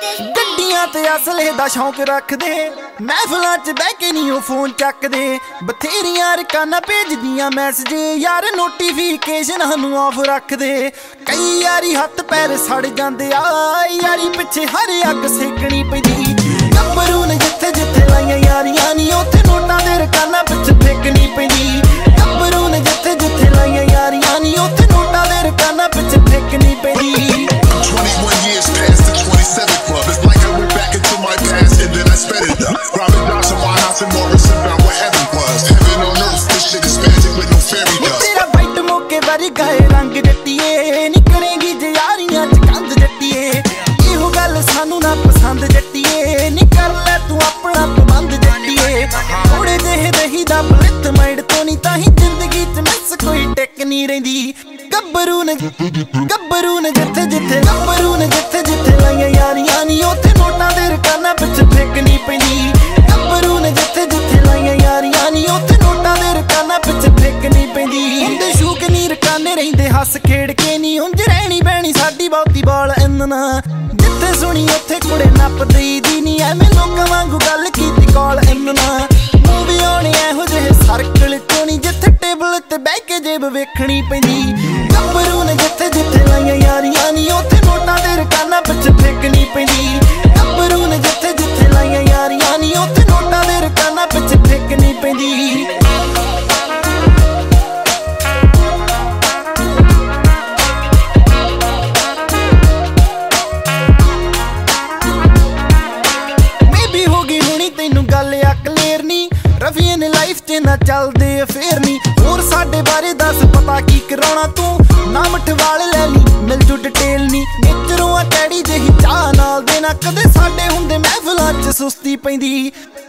ਗੱਡੀਆਂ ਤੇ ਅਸਲੇ ਦਾ ਸ਼ੌਂਕ ਰੱਖਦੇ, ਮਹਿਫਲਾਂ 'ਚ ਬਹਿ ਕੇ ਨਹੀਂ ਉਹ ਫੋਨ ਚੱਕਦੇ। ਬਥੇਰੀਆਂ ਰਕਾਨਾਂ ਭੇਜਦੀਆਂ ਮੈਸੇਜ, ਯਾਰ ਨੋਟੀਫਿਕੇਸ਼ਨ ਨੂੰ ਆਫ ਰੱਖਦੇ। ਕਈ ਯਾਰੀ ਹੱਥ ਪੈਰ ਸੜ ਜਾਂਦੇ ਆ, ਯਾਰੀ ਪਿੱਛੇ ਹਰ ਅੱਗ ਸੇਕਣੀ ਪੈਂਦੀ। ਗੱਭਰੂ ਨੇ ਜਿੱਥੇ ਜਿੱਥੇ ਲਾਈਆਂ ਯਾਰੀਆਂ ਨੀ, ਉੱਥੇ ਨੋਟਾਂ ਦੇ ਰਕਾਨਾਂ ਪਿੱਛੇ ਫੇਕਣੀ ਪੈਂਦੀ। ਗੱਭਰੂ ਨੇ ਜਿੱਥੇ ਜਿੱਥੇ ਲਾਈਆਂ ਯਾਰੀਆਂ ਨੀ, ਉੱਥੇ ਨੋਟਾਂ ਦੇ ਰਕਾਨਾਂ ਪਿੱਛੇ ਫੇਕਣੀ ਪੈਂਦੀ। 21 years past the 27th club. It's like I went back into my past and then I sped it up. Robin Dawson, my house in Morrison, about where heaven was. Heaven on earth, this shit is magic with no fairy dust. तेरा वाइट मौके बारी गाए रंग जट्टिए, निकलेगी जे यारियां च कंध जट्टिए। इहो गल सानू ना पसंद जट्टिए, नी कर ले तू अपना प्रबंध जट्टिए। थोड़े जेहे दही दा बलित माइंड तो नी, ताही जिंदगी च मिस कोई टिक नी रहिंदी। ਗੱਭਰੂ ਨੇ ਜਿੱਥੇ ਜਿੱਥੇ ਲਾਈਆਂ ਯਾਰੀਆਂ ਨੀ, ਉੱਥੇ ਨੋਟਾਂ ਦੇ ਰਕਾਨਾਂ ਪਿੱਛੇ ਫੇਕਣੀ ਪੈਂਦੀ। ਗੱਭਰੂ ਨੇ ਜਿੱਥੇ ਜਿੱਥੇ ਲਾਈਆਂ ਯਾਰੀਆਂ ਨੀ, ਉੱਥੇ ਨੋਟਾਂ ਦੇ ਰਕਾਨਾਂ ਪਿੱਛੇ ਫੇਕਣੀ ਪੈਂਦੀ। ਹੁੰਦੇ ਸ਼ੂਕ ਨੀ ਰਕਾਨੇ ਰਹਿੰਦੇ ਹੱਸ ਖੇਡ ਕੇ ਨੀ, ਉਂਝ ਰਹਿਣੀ ਬਹਿਣੀ ਸਾਡੀ ਬਹੁਤੀ ਬਾਲ ਇੰਨਾ। ਜਿੱਥੇ ਸੁਣੀ ਉੱਥੇ ਕੁੜੇ ਨੱਪ ਦਈਦੀ ਨੀ, ਐਵੇਂ ਲੋਕਾਂ ਵਾਂਗੂ ਗੱਲ ਕੀਤੀ ਕਾਲ ਇੰਨਾ। ਮੂਵੀ ਆਉਣੀ ਇਹੋ ਜਿਹੇ ਸਰਕਲ ਚੋਂ ਨੀ, ਜਿੱਥੇ ਟੇਬਲ ਤੇ ਬਹਿ ਕੇ ਜੇਬ ਵੇਖਣੀ ਪੈਂਦੀ। ਗੱਭਰੂ ਨੇ ਜਿੱਥੇ ਜਿੱਥੇ ਲਾਈਆਂ ਯਾਰੀਆਂ ਨੀ, ਉੱਥੇ ਨੋਟਾਂ ਦੇ ਰਕਾਨਾਂ ਪਿੱਛੇ ਫੇਕਣੀ ਪੈਂਦੀ। ਗੱਭਰੂ ਨੇ ਜਿੱਥੇ ਜਿੱਥੇ ਲਾਈਆਂ ਯਾਰੀਆਂ ਨੀ, ਉੱਥੇ ਨੋਟਾਂ ਦੇ ਰਕਾਨਾਂ ਪਿੱਛੇ ਫੇਕਣੀ ਪੈਂਦੀ। ਮੇਬੀ ਹੋ ਗਈ ਹੁਣੀ ਤੈਨੂੰ ਗੱਲ ਆ ਕਲੀਅਰ ਨੀ, ਰਫੀਏ ਨੇ ਲਾਈਫ 'ਚ ਨਾ ਚੱਲਦੇ ਅਫੇਅਰ ਨੀ। ਹੋਰ ਸਾਡੇ ਬਾਰੇ ਦੱਸ ਪਤਾ ਕੀ ਕਰਾਉਣਾ ਤੂੰ, ਨਾ ਮਠਵਾਲ ਲੈ ਲਈ ਮਿਲ ਜੂ ਡਿਟੇਲ ਨੀ। ਨੇਚਰੋਂ ਆ ਟੈੜੀ ਜਿਹੀ ਚਾਹ ਨਾਲ ਦੇ ਨਾ, ਕਦੇ ਸਾਡੇ ਹੁੰਦੇ ਮਹਿਫਲਾਂ 'ਚ ਸੁਸਤੀ ਪੈਂਦੀ।